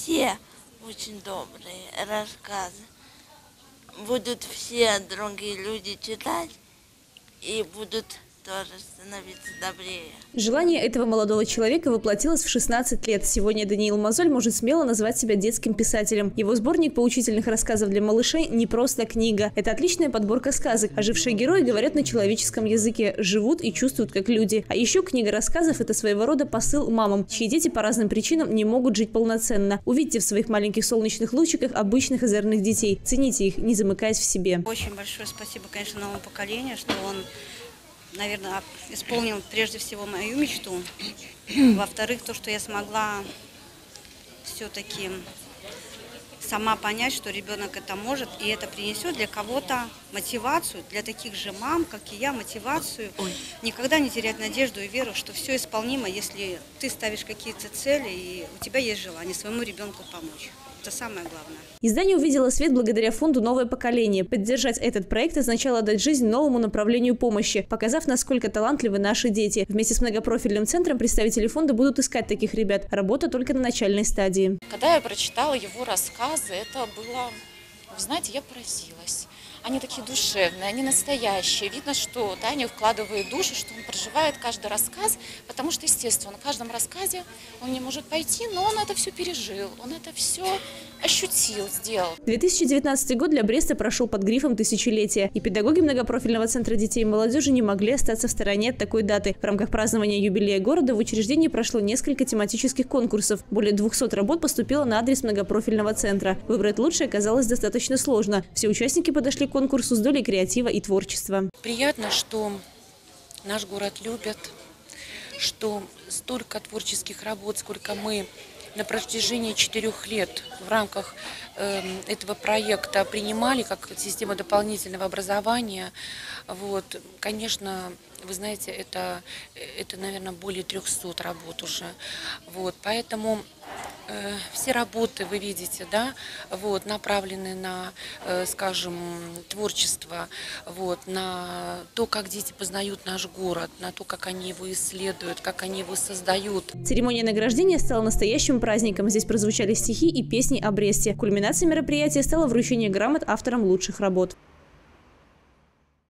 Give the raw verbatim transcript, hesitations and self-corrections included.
все очень добрые рассказы. Будут все другие люди читать и будут тоже становиться добрее. Желание этого молодого человека воплотилось в шестнадцать лет. Сегодня Даниил Мозоль может смело назвать себя детским писателем. Его сборник поучительных рассказов для малышей не просто книга. Это отличная подборка сказок. Ожившие герои говорят на человеческом языке, живут и чувствуют как люди. А еще книга рассказов – это своего рода посыл мамам, чьи дети по разным причинам не могут жить полноценно. Увидьте в своих маленьких солнечных лучиках обычных озорных детей. Цените их, не замыкаясь в себе. Очень большое спасибо, конечно, новому поколению, что он, наверное, исполнил прежде всего мою мечту. Во-вторых, то, что я смогла все-таки сама понять, что ребенок это может, и это принесет для кого-то мотивацию, для таких же мам, как и я, мотивацию. Ой. Никогда не терять надежду и веру, что все исполнимо, если ты ставишь какие-то цели, и у тебя есть желание своему ребенку помочь. Это самое главное. Издание увидело свет благодаря фонду «Новое поколение». Поддержать этот проект означало дать жизнь новому направлению помощи, показав, насколько талантливы наши дети. Вместе с многопрофильным центром представители фонда будут искать таких ребят. Работа только на начальной стадии. Когда я прочитала его рассказы, это было, вы знаете, я поразилась. Они такие душевные, они настоящие. Видно, что Таня вкладывает душу, что он проживает каждый рассказ, потому что, естественно, в каждом рассказе он не может пойти, но он это все пережил, он это все ощутил, сделал. две тысячи девятнадцатый год для Бреста прошел под грифом тысячелетия, и педагоги многопрофильного центра детей и молодежи не могли остаться в стороне от такой даты. В рамках празднования юбилея города в учреждении прошло несколько тематических конкурсов. Более двухсот работ поступило на адрес многопрофильного центра. Выбрать лучшее оказалось достаточно сложно. Все участники подошли к конкурсу с долей креатива и творчества. Приятно, что наш город любят, что столько творческих работ, сколько мы на протяжении четырех лет в рамках э, этого проекта принимали как система дополнительного образования. Вот, конечно, вы знаете, это, это, наверное, более трёхсот работ уже. Вот, поэтому э, все работы, вы видите, да, вот, направлены на, э, скажем, творчество, вот, на то, как дети познают наш город, на то, как они его исследуют, как они его создают. Церемония награждения стала настоящим праздником. Здесь прозвучали стихи и песни о Бресте. Кульминацией мероприятия стало вручение грамот авторам лучших работ.